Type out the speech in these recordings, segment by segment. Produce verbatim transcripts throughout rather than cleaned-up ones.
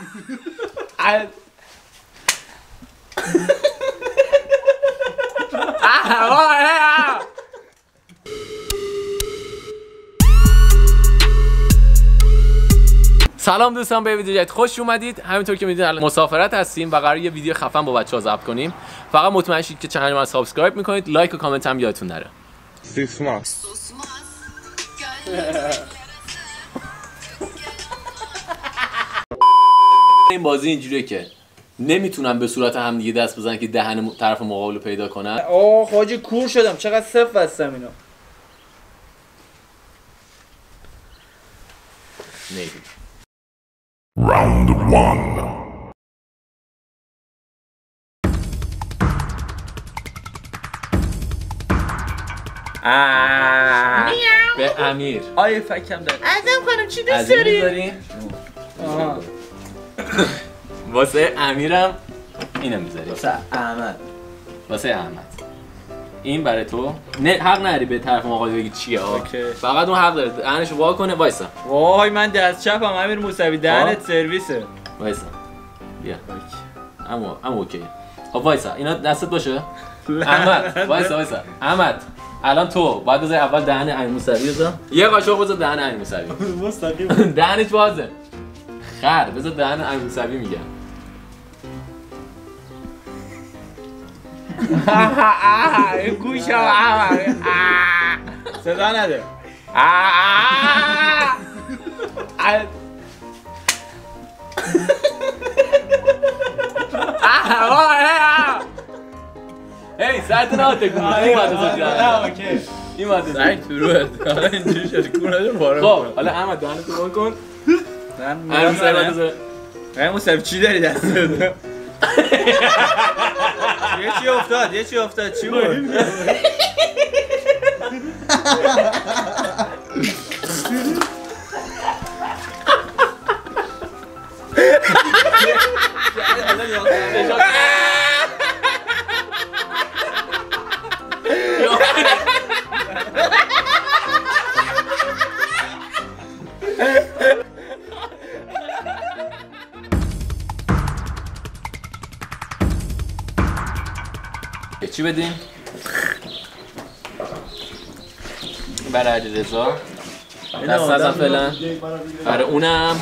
سلام دوستان، به ویدیو جدید خوش اومدید. همینطور که میدونید الان مسافرت هستیم و قراره یه ویدیو خفن با بچه‌ها ضبط کنیم. فقط مطمئن شید که چنل ما سابسکرایب میکنید، لایک و کامنت هم یادتون نره. سیسماس این بازی اینجوریه که نمیتونن به صورت هم دیگه دست بزنن که دهن طرف مقابل رو پیدا کنن. آه حاجی کور شدم، چقدر صف بستم اینو. نیدیم. Round one. آه به امیر. آیه فکم داره. ازم خانم چی دوست داری؟ آها. واسه امیرم اینو میذاری. واسه احمد. واسه احمد. این برای تو. نه حق نداری به طرف مقابل بگی چیه آ. فقط اون حق داره دهنشو وا کنه. وایسا. وای من دست چپم امیر موسوی، دهنت سرویسه. وایسا. بیا. اما اما اوکی. خب وایسا. اینا دستت باشه. احمد وایسا وایسا. احمد الان تو باید بذاری اول دهن امیر موسوی بذار. یه قاشق بذار دهن امیر موسوی. مستقیم. دهنش بازه. خر بذار دهن امیر موسوی میگم. این گوشم احمد. صدا نده. هی ساعت نه تکون این ماده زدی. نه اوکی. این ماده زنگ تو روت. حالا اینجوری شد کور نده پاره. خب حالا احمد دهنتو وا کن. من امیر موسوی بذار. امیر موسوی چی داری دستت؟ یه چی افتاد؟ یه چی افتاد؟ چی بود؟ چی بدیم؟ برای علیرضا دست نزن فعلا. برای اونم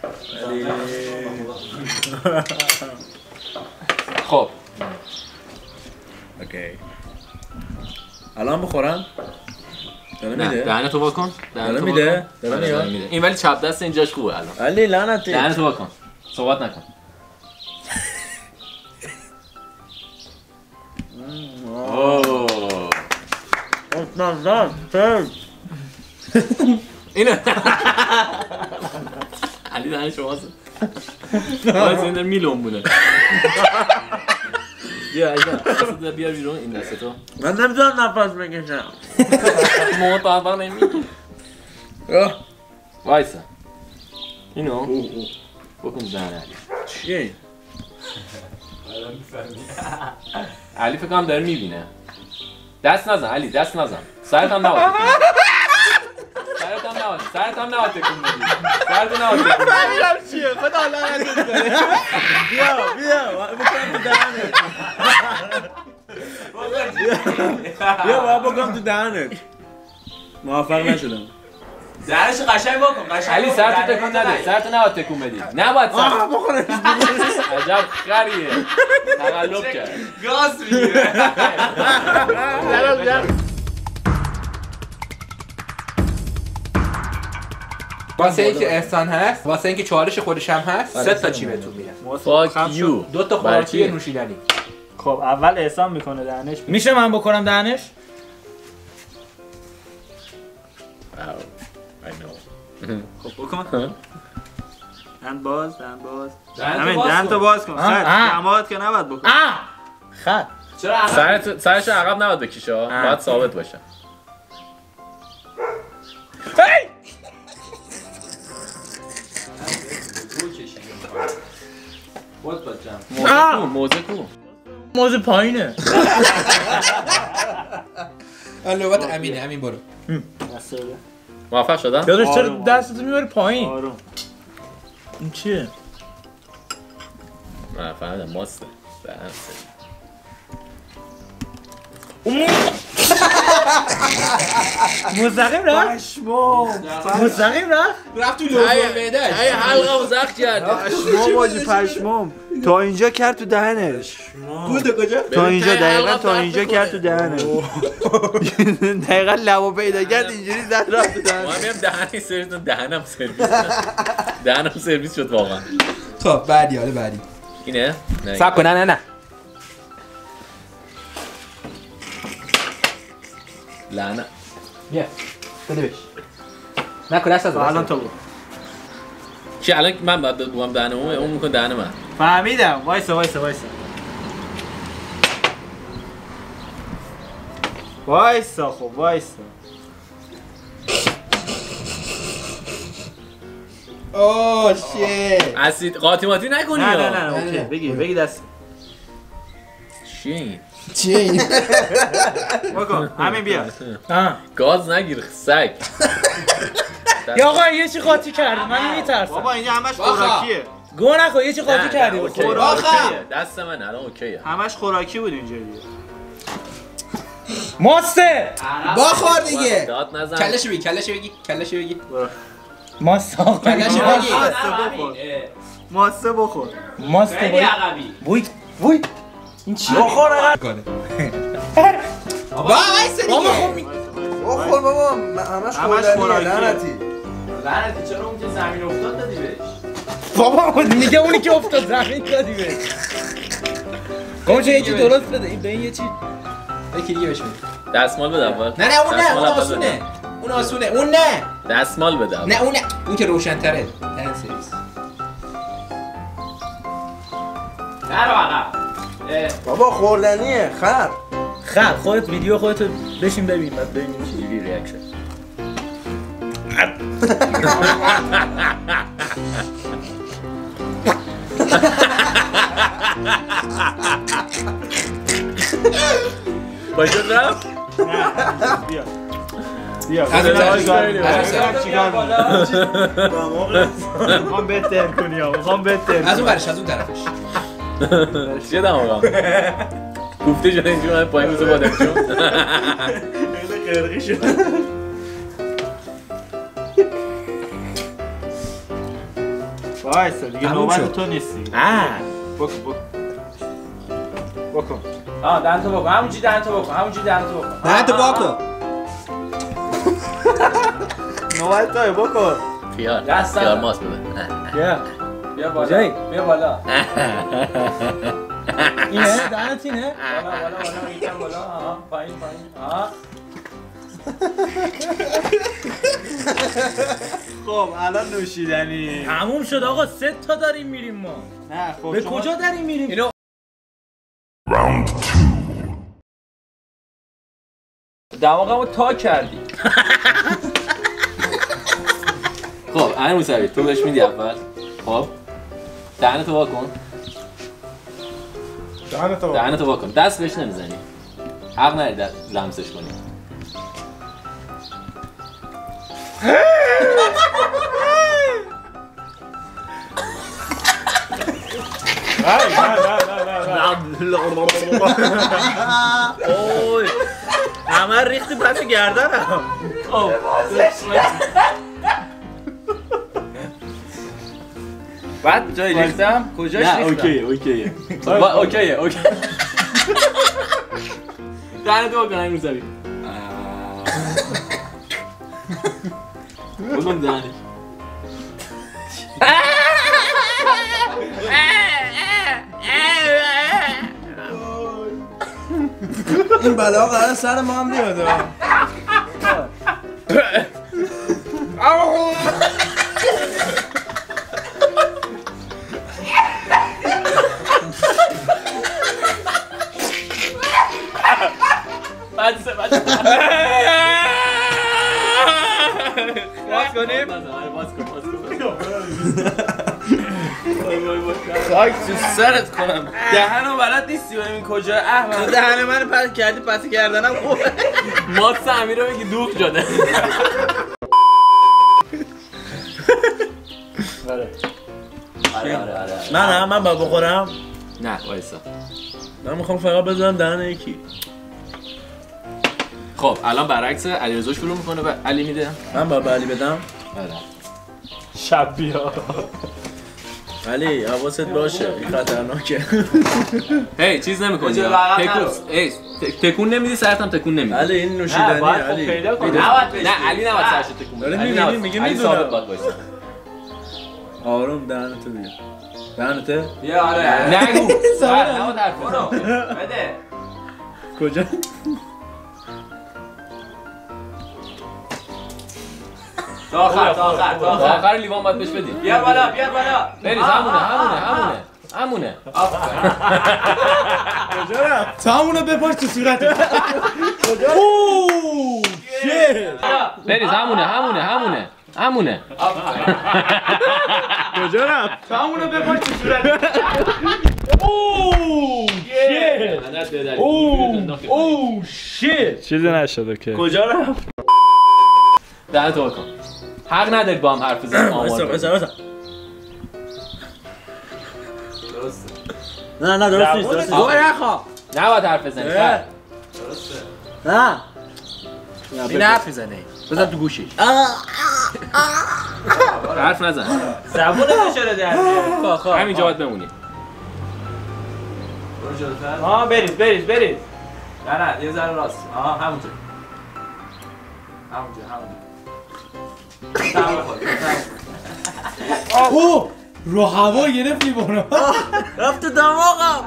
خب اوکی. الان بخورم؟ داره میده؟ دهنه تو واکن. داره میده؟ داره میده؟ این ولی چپ دست اینجاش خوبه الان. علی لعنتی. دهنه تو واکن. صحبت نکن. اوه نزدن فرد اینه علی دهن شماست. باید این در میلون بونه. بیا ایجا دست در بیار بیرون این دست تو. من نمیتونم نفس بکشم. مطابق نمیگی. وایسا اینو بکن دهن علی. چیه این؟ علی فکر کنم داره میبینه. دست نزن علی، دست نزن. سرت هم نباید سرت هم نباید سرت هم نباید تکون بدی. سرت هم نباید تکون بدی. فهمیدم چیه، خدا لعنتت کنه. بیا بیا بکنم تو دهنت. بیا باید بکنم تو دهنت. موفق نشدم. دهنشو قشنگ بکن، قشنگ. علی سرت تکون نده، سرت نباید تکون بدی. نباید سرت. آه بخورش. عجب خریه. تقلب کرد. گاز میگیره. واسه اینکه احسان هست، واسه اینکه چالش خودش هم هست، سه تا چی بهتون میگم. فاک یو. دو تا خوراکی نوشیدنی. خب اول احسان میکنه دهنش. میشه من بکنم دهنش؟ خب بکن. دهن باز، دهن باز. همین دهن تو باز کن. خط جماعت که نباید بکن. خط. چرا سرت سرش عقب نباید بکشه، باید ثابت باشه. هی! بود بچم. موزه کو موزه پایینه. نوبت امینه. امین برو. موفق شدم؟ یادش چرا دستتو میبری پایین؟ آروم. این چیه؟ نه فهمیدم ماسته دهن مستقیم رفت؟ پشمام مستقیم رفت؟ رفت تو لوزه معده‌اش ای حلقه زخم کرد پشمام باجی پشمام تا اینجا کرد تو دهنش بود کجا؟ تا اینجا دقیقا تا اینجا کرد تو دهنش دقیقا لبا پیدا کرد اینجوری زد رفت تو دهنش ما هم دهنی سرویس دهنم سرویس دهنم سرویس شد واقعا خب بعدی حالا بعدی اینه؟ صبر کن نه نه نه لعنه بیا بده بهش نکن دست از الان تو بود چی الان من باید بگوام دهنه اون اون میکن دهنه من فهمیدم وایسا وایسا وایسا وایسا خب وایسا اوه شیت اسید قاطی نکنی نه یا نه نه اوکی بگی بگی دست چی این؟ چیه این؟ بکن همین بیا گاز نگیر سگ یا آقا یه چی قاطی کردی من میترسم بابا اینجا همش خوراکیه گوه نخور یه چی قاطی کردی اوکی خوراکیه دست من الان اوکیه همش خوراکی بود اینجا دیگه ماسته باخور دیگه داد نزن کلش بگی کلش بگی کلش بگی ماسته آقا کلش بگی ماسته بخور ماسته خیلی وای عقبی وای وای این چی بخور کنه بابا وایس دیگه بخور بابا همش خوردنیه لعنتی لعنتی چرا اون که زمین افتاد دادی بهش بابا میگه اونی که افتاد زمین دادی بهش خب چه یه چی درست بده این به این یه چی یکی دیگه بهش بده دستمال بده اول نه نه اون نه اون آسونه اون آسونه اون نه دستمال بده اول نه اون نه اون که روشن‌تره دهن سرویس نرو عقب بابا خوردنیه خر خب خودت ویدیو خودت بشین ببین بعد ببینیم چجوری ریاکشن باید رفت؟ بیا بیا چیکار میخوام بهتر کنی ها میخوام بهتر از اون برش از اون طرفش چیه دم آقا؟ گفته جان اینجور من پایین بزر بادم چون خیلی قرقی شد وایسا دیگه نوبت تو نیستی بکن بکن بکن آه دهن تو بکن همونجوری دهن تو بکن همونجوری دهن تو بکن نه تو باکو نوبت توی بکن خیار دست خیار نزن. ماست بده بیا بیا بالا کجایی؟ بیا بالا اینه دهنت اینه بالا بالا بالا یکم بالا آها پایین پایین آها خب الان نوشیدنی تموم شد آقا سه تا داریم میریم ما نه خب به شما- کجا داریم میریم اینو Round two. دماغمو تا کردی خب امیر موسوی تو بهش میدی اول خب دهنتو وا کن دهنتو دهنتو وا کن دست بهش نمیزنی حق نداری دست لمسش کنی اوه همه ریختی پس گردنم خب بعد جای ریختم کجاش نه ریختم اوکیه اوکیه با- اوکیه اوکی دهنتو وا کن امیر موسوی بگم دهنش این بلا قرار سر ما هم بیاد بعد سه بعد باز کنیم باز کن باز کن خاک تو سرت کنم دهنو بلد نیستی ببین کجا تو احمد دهن من پس کردی پس گردنم خوبه ماست امیر رو بگی دوغ شده من هم من با بخورم نه وایسا من میخوام فقط بزنم دهن یکی. خب الان برعکس علیرضا شروع میکنه و علی میده. من با علی بدم. بله. شب بیا. علی حواست باشه این خطرناکه. هی چیز نمی‌کنی. تکون ای تکون نمیدی سرتم تکون نمیدی. علی این نوشیدنی علی. نه علی نباید سرش تکون بده. علی میگه علی ثابت باید وایسا. آروم دهنتو بیا. دهنته؟ بیا آره. نگو. نه نباید حرف بزن. بده. کجا؟ تا آخر تا آخر تا آخر لیوان باید بهش بدی. بیار بالا بیار بالا. بریز همونه همونه همونه. همونه. کجا رفت؟ تا همونه بپاش تو صورتت. کجا؟ اوه شیت. بریز همونه همونه همونه. همونه. کجا رفت؟ تا همونه بپاش تو صورتت. اوه شیت. اوه اوه شیت. چیزی نشده که. کجا رفت؟ دهن تو بکن. حق ندارید با هم حرف بزنید آمار وایسا وایسا. درسته. نه نه درست نیست درست نیست. گوه نخوا. نباید حرف بزنی. درسته. نه. این حرف میزنه. بزن تو گوشش. حرف نزن. زبونت چرا در میاد؟ خب همینجا باید بمونی. برو جلوتر. آها بریز بریز بریز. نه نه یه ذره راست. آها همونجا. همونجا همونجا. اوه رو هوا گرفت لیوانو. رفت تو دماغم.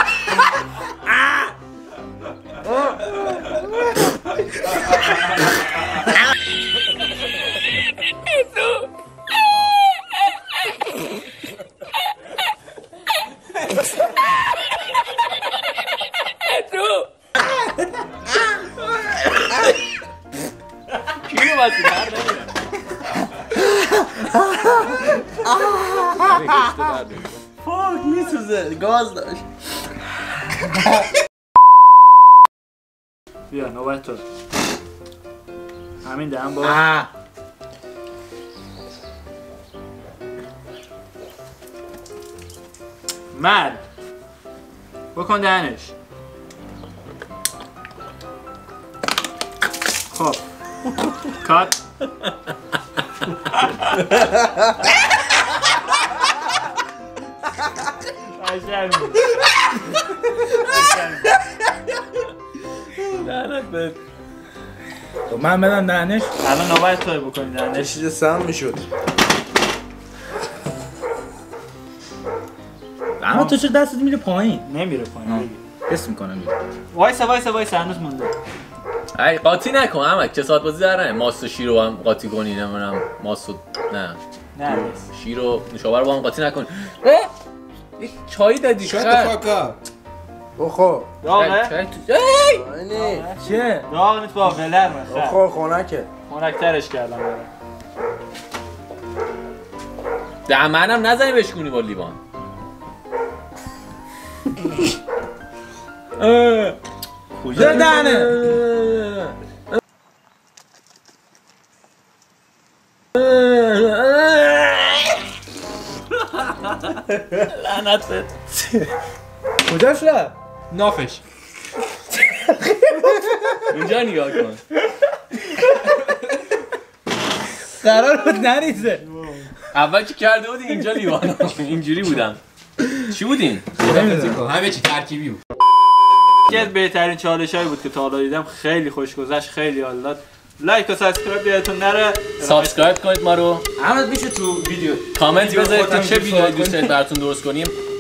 کیلو باسی در نمیره. فاک میسوزه گاز داشت. بیا نوبت تو. همین دهن باز. مرد بکن دهنش. خب کات. لعنت بهت. خب من بدم دهنش. الان نوبت توی بکنی دهنش. چیز سم میشد. اما تو چه دستت میره پایین؟ نمیره پایین بگی. حس میکنم میره. وایسا وایسا وایسا هنوز مونده. ای قاطی نکن احمد که ساعت بازی در نه ماست و شیر رو هم قاطی کنی نمیدونم ماست و نه نه شیر و نوشابه رو با هم قاطی نکن. یک چای دادی شات خیر فاکا. اوخو. داغه؟ چای تو ای اینی. چه؟ داغ نیست با ولر من خیر. اوخو خونکه. خونکترش کردم برم. دهمنم نزنی بشکونی با لیوان. کجا دهنه؟ لعنت بهت. کجاش رفت؟ نافش. اینجا نگاه کن. قرار بود نریزه. اول که کرده بودی اینجا لیوان اینجوری بودم. چی بودین؟ همه چی ترکیبی بود. یکی از بهترین چالشایی بود که تا حالا دیدم. خیلی خوش گذشت، خیلی حال داد. لایک و سابسکرایب یادتون نره. سابسکرایب کنید ما رو. احمد میشه تو ویدیو کامنت بذارید که چه ویدیویی دوست دارید براتون درست کنیم.